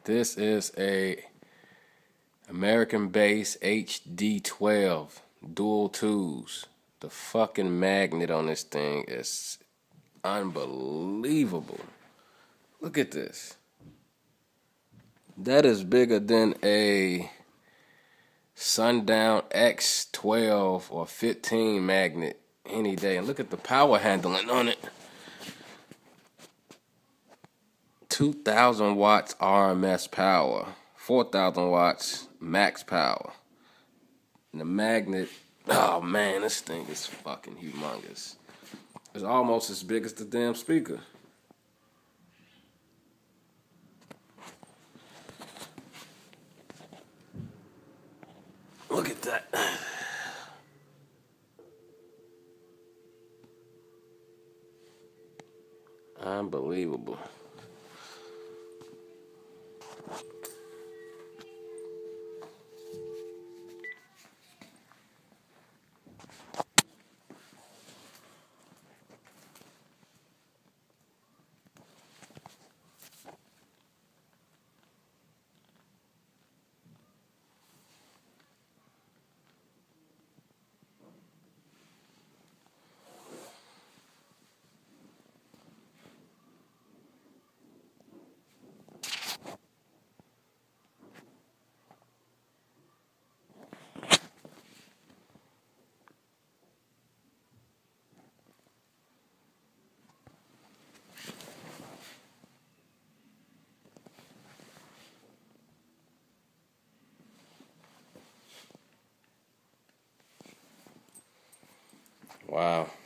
This is a American-based hd12 dual twos. The fucking magnet on this thing is unbelievable. Look at this. That is bigger than a Sundown X12 or 15 magnet any day. And look at the power handling on it. 2,000 watts RMS power, 4,000 watts max power. And the magnet, oh man, this thing is fucking humongous. It's almost as big as the damn speaker. Look at that. Unbelievable. Wow.